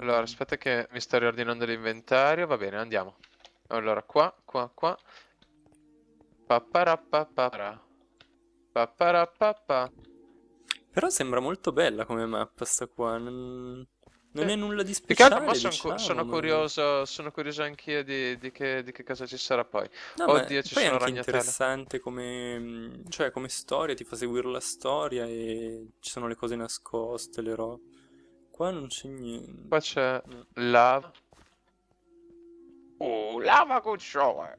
Allora, aspetta che mi sto riordinando l'inventario. Va bene, andiamo. Allora, qua, qua, qua. Papparapapara. Papparapapa. Però sembra molto bella come mappa sta qua. Non Sì. è nulla di Più che altro, mo speciale, diciamo, ma... sono curioso anch'io di che cosa ci sarà poi. No, ma Oddio, ci poi è sono anche ragnatele. interessante come... cioè, come storia, ti fa seguire la storia e ci sono le cose nascoste, le robe. Qua non c'è Qua niente. c'è No. lava. Lava cuccione!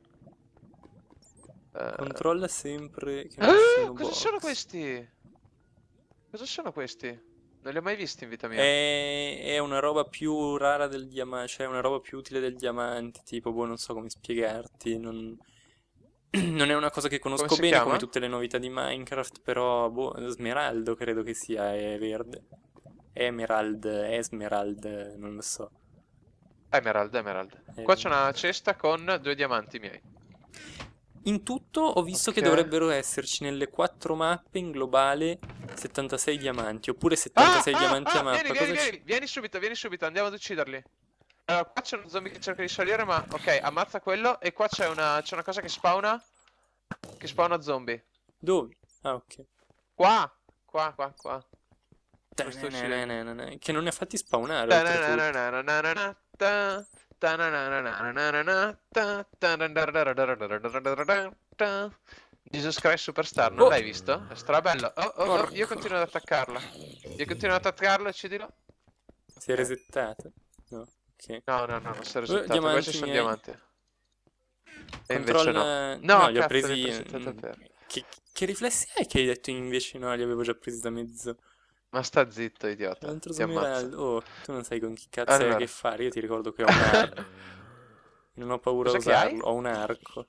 Eh, Controlla sempre che non siano Cosa sono box. questi? Cosa sono questi? Non li ho mai visti in vita mia. È una roba più rara del diamante, cioè è una roba più utile del diamante, tipo, boh, non so come spiegarti, non è una cosa che Come conosco si bene come chiama? tutte le novità di Minecraft, però, boh, Smeraldo credo che sia, è verde. Emerald, Esmerald, non lo so. Emerald, Emerald. Qua c'è Eh, una cesta con 2 diamanti miei. In tutto ho visto che Ok. dovrebbero esserci nelle 4 mappe in globale 76 diamanti, oppure Ah, 76 ah, diamanti a ah, vieni, mappa. vieni, Cosa ci... vieni, vieni subito, andiamo ad ucciderli. Allora, qua c'è uno zombie che cerca di salire, ma ok, ammazza quello. E qua c'è una cosa che spawna zombie. Dove? Ah, ok. Qua, qua, qua, qua. Lo sto uccidendo. Che non ne ha fatti spawnare, oltretutto. Ta-na-na-na-na-na-na-na, ta, ta-na-na-na-na-na-na-na, ta, ta-na-na-na-na-na-na-na-na-na. Jesus Christ Superstar, non Oh! l'hai visto? È strabello. Oh, oh, oh, io Porco. continuo ad attaccarla. Io continuo ad attaccarla, uccidilo. Si è Ok. resettata? No, ok. No, no, no, non si è risultato. Questi Diamanti sono miei. diamanti. E invece no. Controlla... No, No, li ho cazzo, li ho presi... presi tutti a te. Che riflessi è che hai detto invece no? Li avevo già presi da mezzo. Ma sta zitto, C'è un idiota. altro Ti ammazzo. Smeraldo. Oh, tu non sai con chi cazzo hai a che Allora. fare. Io ti ricordo che ho un arco. Non ho paura a Cos'è che hai? usarlo. Ho un arco.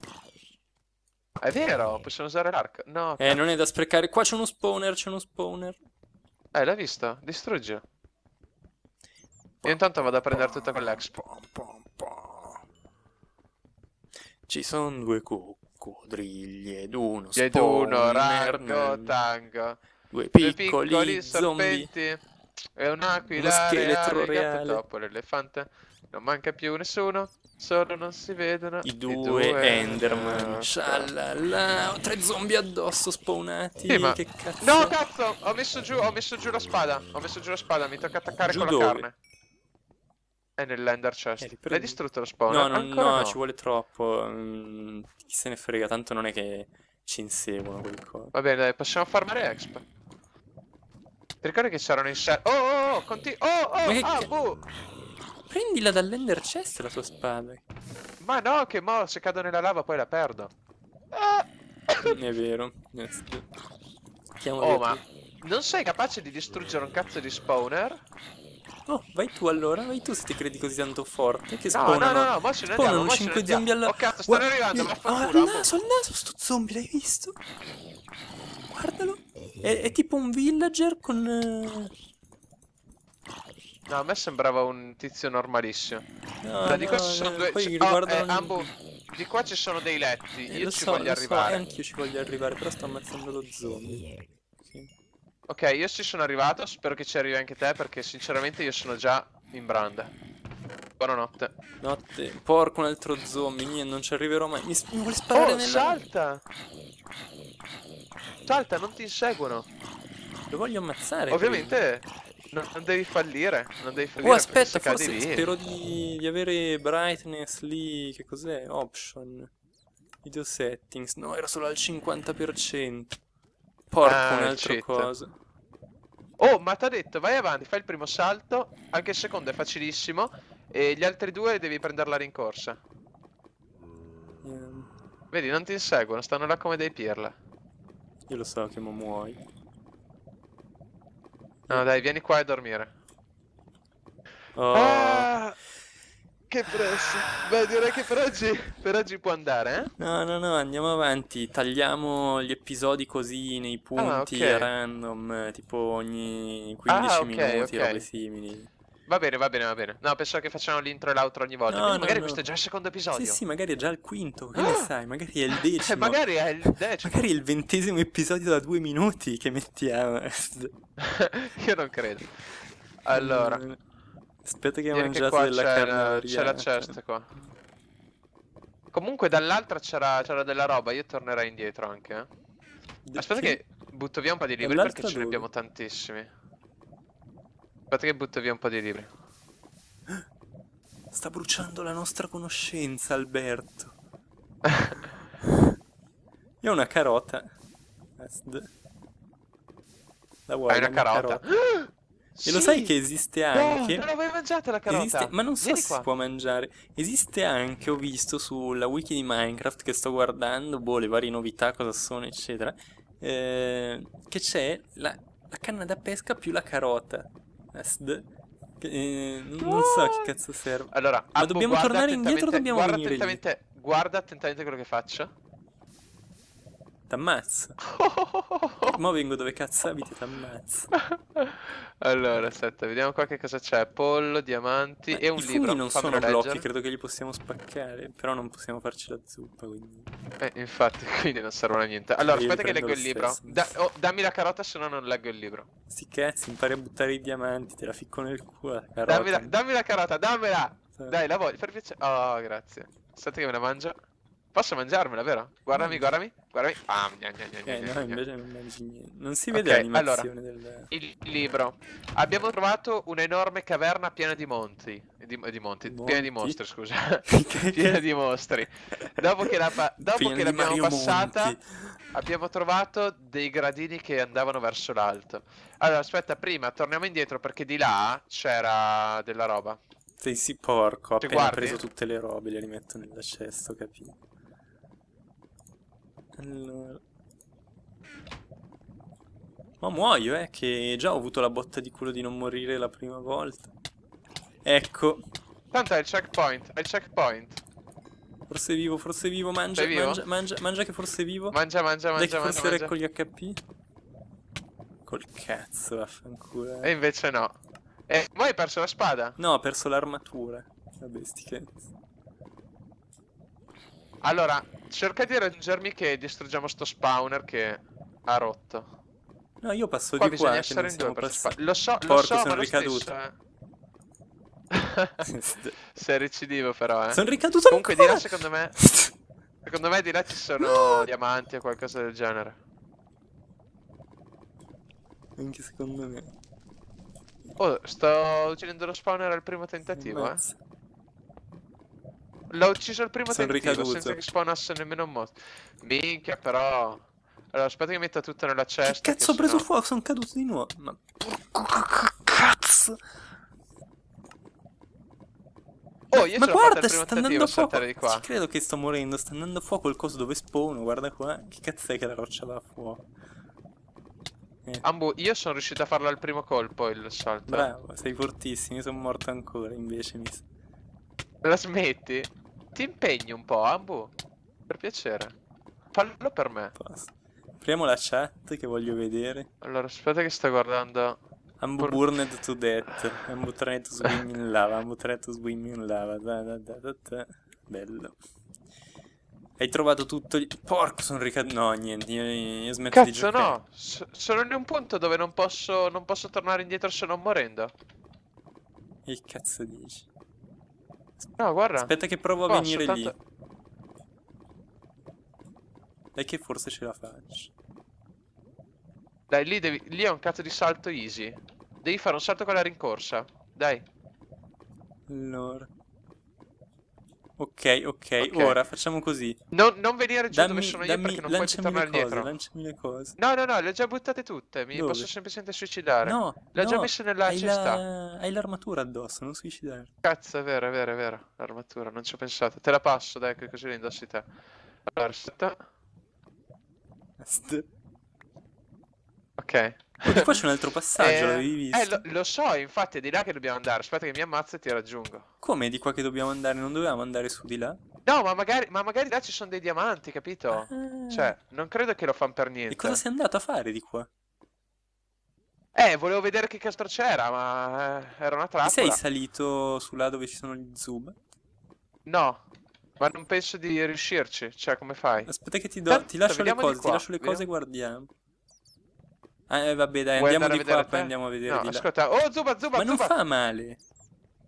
È vero, possiamo usare l'arco. No, Non è cazzo. da sprecare. Qua c'è uno spawner, c'è uno spawner. L'hai visto? Distruggi. Io Pam, intanto pam, vado a prendere tutta pam, quell'exp. pam, pam, pam. Ci sono due coccodrilli ed uno Ed uno, spawner. rango, tango. Due Due piccoli piccoli zombie. serpenti. E Uno un'aquila scheletro reale. Il gatto, il reale. topo, l'elefante. Non manca più nessuno. Solo non si vedono I i due due. Enderman. Sciallala. Ho 3 zombie addosso Sì, spawnati. ma... Che No, cazzo? cazzo! Ho messo giù la spada. Ho messo giù la spada. Mi tocca attaccare Giù con la dove? carne. È nell'ender chest. L'hai Riprendi. distrutto lo No, spawner? Ancora no, ci no. vuole troppo. Chi se ne frega, tanto non è che ci inseguono quel coso. Va bene, dai, possiamo farmare exp. Ti ricordi che c'erano insetti? Oh, oh, oh, oh, Ma oh, che ah, ca- boh! Prendila dall'ender chest la tua spada. Ma no, che mo se cado nella lava poi la perdo. Ah! È vero. Chiamo Oh, via ma tutto. non sei capace di distruggere un cazzo di spawner? Oh, vai tu allora, vai tu se ti credi così tanto forte che No, no, no, spawnano. no, mo ce ne andiamo, Spawnano mo ce ne 5 andiamo. zombie alla. Oh cazzo, stanno arrivando, vaffanculo, ambo. Al naso sto zombie, l'hai visto? Guardalo. È tipo un villager con. No, a me sembrava un tizio normalissimo. No, Allora, di qua ci sono no, due... poi Oh, riguardano. ambo, di qua ci sono dei letti, io Lo ci so, voglio lo so, e arrivare. anch'io ci voglio arrivare, però sto ammazzando lo zombie. Ok. Ok, io ci sono arrivato, spero che ci arrivi anche te, perché sinceramente io sono già in branda. Buonanotte. Notte, porco un altro zombie, niente, non ci arriverò mai. Mi vuole sparare Oh, nella. salta! Salta, non ti inseguono. Lo voglio ammazzare, credo. Ovviamente non devi fallire, non devi Oh, fallire perché aspetta, se cadi forse lì. spero di avere brightness lì. Che cos'è? Option. Video settings. No, era solo al 50%. Porco, un Ah, il altro cheat. coso. Oh, ma t'ha detto, vai avanti, fai il primo salto, anche il secondo è facilissimo, e gli altri due devi prendere la rincorsa. Ehm, Vedi, non ti inseguono, stanno là come dei pirla. Io lo so che mo muoio. No, dai, vieni qua a dormire. Oh. Ah, che presso. Beh, direi che per oggi può andare, eh? No, no, no, andiamo avanti. Tagliamo gli episodi così nei Ah, punti a ok. random, tipo ogni Ah, 15 ok, minuti, robe ok. simili. Va bene, va bene, va bene. No, pensavo che facciamo l'intro e l'outro ogni volta. No, Quindi no, magari questo no. è già il secondo Sì, episodio. sì, magari è già il quinto, che ne Ah! sai, magari è il decimo. Magari è il decimo. Magari è il 20° episodio da 2 minuti che mettiamo. Io non credo. Allora, Aspetta che ho Direi che mangiato qua della carne c'è la variata. cesta qua. Comunque dall'altra c'era della roba, io tornerei indietro anche, eh. Aspetta che butto via un po' di libri perché Dall'altra ce ne dove? abbiamo tantissimi. Aspetta che butto via un po' di libri. Sta bruciando la nostra conoscenza, Alberto. Io ho una carota. La vuoi? Hai La una mia carota? E lo sai Sì! che esiste No, anche? non l'avevo mangiata la carota! Ma non so Vieni se si qua. può mangiare. Esiste anche, ho visto sulla wiki di Minecraft che sto guardando, boh, le varie novità, cosa sono, eccetera. Che c'è la canna da pesca più la carota. Non so a che cazzo serve. Allora, Ma Abbo, dobbiamo tornare indietro o dobbiamo venire lì? guarda attentamente quello che faccio. T'ammazzo. Mo vengo dove cazzo abiti, t'ammazzo. Allora, aspetta, vediamo qua che cosa c'è. Pollo, diamanti e un I libro. funghi non Fammelo sono blocchi, leggere. credo che li possiamo spaccare, però non possiamo farci la zuppa, quindi... Infatti, quindi non servono a niente. Allora, Io li aspetta che prendo leggo il lo libro. stesso. Dammi la carota, se no non leggo il libro. Sti cazzi, impari a buttare i diamanti, te la ficco nel culo, la carota. Dammi la carota, dammela! Sì. Dai, la voglio, per piacere. Oh, grazie. Aspetta che me la mangio. Posso mangiarmela, vero? Guardami, guardami, guardami. Ah, No, invece non mangi niente. Non si vede Ok, l'animazione del... il libro. Abbiamo trovato un'enorme caverna piena di monti. Di monti. Piena di Monti? mostri, scusa. Piena di mostri. Dopo che Piena di l'abbiamo Mario passata, Monti. abbiamo trovato dei gradini che andavano verso l'alto. Allora, aspetta, prima torniamo indietro perché di là c'era della roba. Sei sì porco, ho Ci appena guardi? preso tutte le robe, le rimetto nella cesta, ho capito. Allora... Ma muoio, che già ho avuto la botta di culo di non morire la prima volta. Ecco. Tanto è il checkpoint, è il checkpoint. Forse è vivo, mangia, Sei vivo? mangia che forse è vivo. Mangia, Dai che forse mangia. raccogli HP. Col cazzo, vaffanculo. E invece no. E poi hai perso la spada. No, ho perso l'armatura. Vabbè, sti cazzi. Allora, cerca di raggiungermi che distruggiamo sto spawner che ha rotto. No, io passo Qua di bisogna qua che non essere in due siamo per passati. Lo so, Porco, ma sono lo ricaduto. stesso, Sei recidivo però, Sono ricaduto Comunque di ancora. là secondo me di là ci sono diamanti o qualcosa del genere. Anche secondo me. Oh, sto uccidendo lo spawner al primo tentativo, Ammazza. L'ho ucciso al primo Sono tentativo, ricaduto. senza che spawnasse nemmeno un mostro. Minchia, però... Allora, aspetta che metto tutto nella cesta. Che cazzo ho preso sennò- fuoco? Sono caduto di nuovo. Ma porco cazzo. Oh, io Ma ce l'ho fatta guarda, al primo sta tentativo andando a a fuoco. saltare di qua. Ci credo che sto morendo. Sta andando a fuoco il coso dove spawno. Guarda qua. Che cazzo è che la roccia va a fuoco? Ambu, io sono riuscito a farlo al primo colpo il salto. Bravo, sei fortissimo. Io sono morto ancora. Invece mi... La smetti? Ti impegni un po', Ambu. Per piacere. Fallo per me. Posso. Apriamo la chat che voglio vedere. Allora, aspetta che sto guardando. Ambu burned to death. Ambu tried to swim in lava. Ambu tried to swim in lava. Bello. Hai trovato tutto. Porco, sono ricaduto. No, niente. Io smetto di Cazzo, giocare. no. Sono in un punto dove non posso tornare indietro se non morendo. Che cazzo dici? No, guarda. Aspetta che provo a Posso, venire lì. tanto- Dai che forse ce la faccio. Dai, lì è un cazzo di salto easy. Devi fare un salto con la rincorsa. Dai. Allora. Ok, ora facciamo così. Non venire giù dove sono io dammi, perché non puoi più tornare indietro. lanciami le cose. No, le ho già buttate tutte. Mi Dove? posso semplicemente suicidare. No, Le ho già no, messe nella hai cesta. hai l'armatura addosso, non suicidare. Cazzo, è vero, è vero, è vero. L'armatura, non ci ho pensato. Te la passo, dai, che così la indossi te. Allora, aspetta. Ok. Oh, di qua c'è un altro passaggio, l'avevi visto? Lo so, infatti è di là che dobbiamo andare. Aspetta che mi ammazzo e ti raggiungo. Come è di qua che dobbiamo andare? Non dovevamo andare su di là? No, ma magari là ci sono dei diamanti, capito? Ah. Cioè, non credo che lo fanno per niente. E cosa sei andato a fare di qua? Volevo vedere che castro c'era, ma era una Ti trappola. sei salito su là dove ci sono gli zub? No, ma non penso di riuscirci. Cioè, come fai? Aspetta che ti Tanto, lascio le vediamo di cose, ti qua, lascio le cose e guardiamo. Vabbè dai, Vuoi andiamo andare a di qua, vedere poi te? andiamo a vedere No, di là. ascolta. Oh, Zuba, Ma non Zuba! fa male.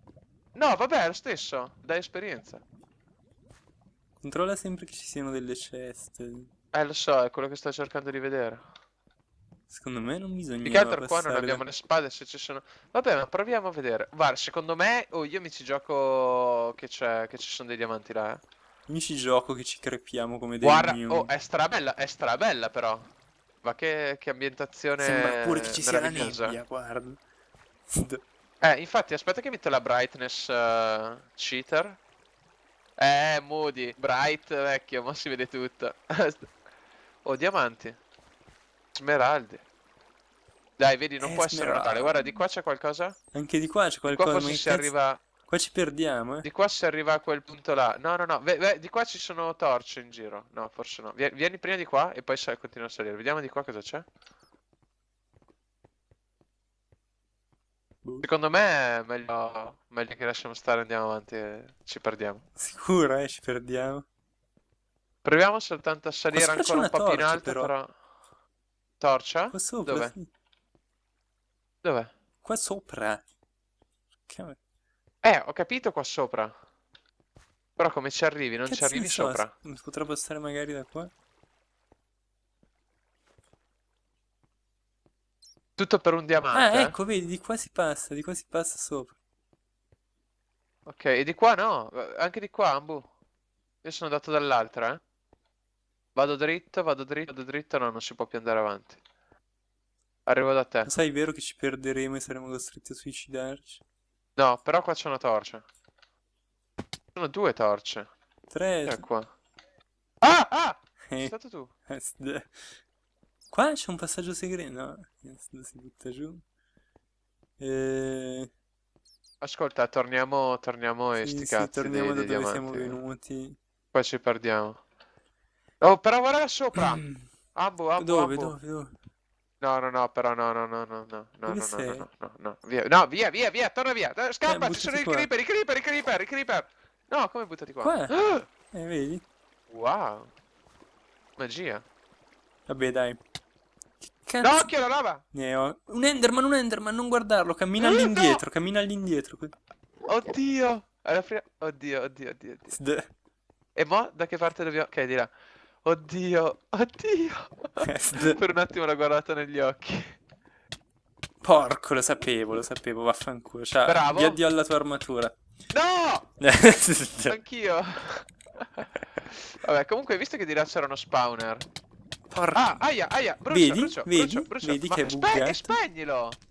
No, vabbè, è lo stesso. Dai esperienza. Controlla sempre che ci siano delle ceste. Lo so, è quello che sto cercando di vedere. Secondo me non Più che bisognava altro qua non passare abbiamo da... le spade se ci sono... Vabbè, ma proviamo a vedere. Guarda, secondo me... Oh, io mi ci gioco che ci sono dei diamanti là, eh. Io ci gioco che ci crepiamo come dei Guarda, oh, minion. è strabella però. Ma che Sembra pure che ambientazione ci sia la meravigliosa. nebbia, guarda. Infatti, aspetta che metto la brightness cheater. Moody, bright, vecchio, ma si vede tutto. Oh, diamanti. Smeraldi. Dai, vedi, non può essere Natale. Guarda, di qua c'è qualcosa? Anche di qua c'è Di qua qualcosa, ma forse che si cazzo... arriva... Qua ci perdiamo, Di qua si arriva a quel punto là. No, no, no. Di qua ci sono torce in giro. No, forse no. Vieni prima di qua e poi continua a salire. Vediamo di qua cosa c'è. Boh. Secondo me è meglio che lasciamo stare, andiamo avanti e ci perdiamo. Sicuro, ci perdiamo. Proviamo soltanto a Qua salire sopra c'è ancora un una po' più in torcia, alto, però. però... Torcia? Qua sopra, Dove? sì. Dov'è? Qua sopra. Che... Ho capito qua sopra. Però come ci arrivi? Non ci Cazzo ne arrivi so, sopra. potrà passare magari da qua. Tutto per un diamante, Ah, ecco, vedi, di qua si passa sopra. Ok, e di qua no. Anche di qua, Ambu. Io sono andato dall'altra, eh. Vado dritto, vado dritto, vado dritto. No, non si può più andare avanti. Arrivo da te. Lo sai, è vero che ci perderemo e saremo costretti a suicidarci? No, però qua c'è una torcia. Sono due torce. Tre. È qua. Ah! Ah! Sei Eh, stato tu. Qua c'è un passaggio segreto, no? Si butta giù. Ascolta, torniamo e sti Sì, cazzi torniamo da dei dove siamo diamanti. venuti. Poi ci perdiamo. Oh, però guarda là sopra! Ambu, ambu, Dove, ambu. dove, dove? No, no, no, però no, no, no, no, no, no, no, Dove no, sei? no, no, no, via, no, via, via, via, torna via, scappa, ci sono Buttati i qua. creeper, i creeper, i creeper, i creeper. No, come buttati qua? Qua? Ah! Vedi? Wow, magia. Vabbè, dai. Che No, cazzo? occhio, la lava! Un Enderman, non guardarlo. Cammina No! all'indietro, cammina all'indietro. Oddio! Oddio, oddio, oddio, oddio. E mo, da che parte dobbiamo... Ok, di là. Oddio, oddio. Per un attimo l'ho guardato negli occhi. Porco, lo sapevo, vaffanculo. Ciao, Bravo. di addio alla tua armatura. No! Anch'io. Vabbè, comunque, visto che di là c'era uno spawner. Porco. Ah, aia, brucia, Vedi? brucia, Vedi? brucia, brucia. Vedi Ma che è buggato? spegnilo!